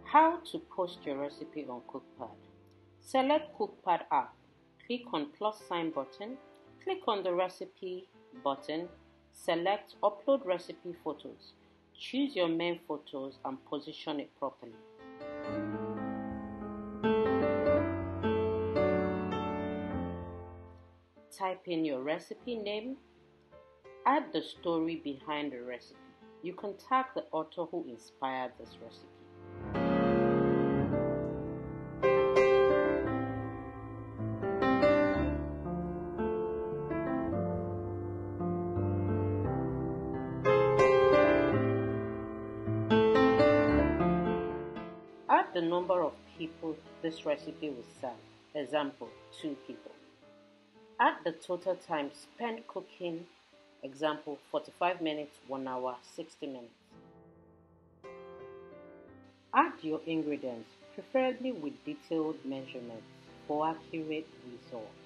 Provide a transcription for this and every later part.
How to post your recipe on Cookpad. Select Cookpad app. Click on plus sign button. Click on the recipe button. Select upload recipe photos. Choose your main photos and position it properly. Type in your recipe name. Add the story behind the recipe. You can tag the author who inspired this recipe. Add the number of people this recipe will serve. Example, 2 people. Add the total time spent cooking. Example, 45 minutes, 1 hour, 60 minutes. Add your ingredients, preferably with detailed measurements for accurate results.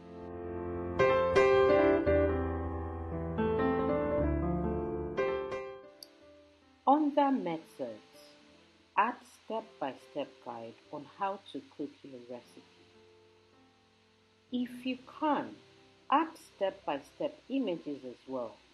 Under methods, add step-by-step guide on how to cook your recipe. If you can, add step-by-step images as well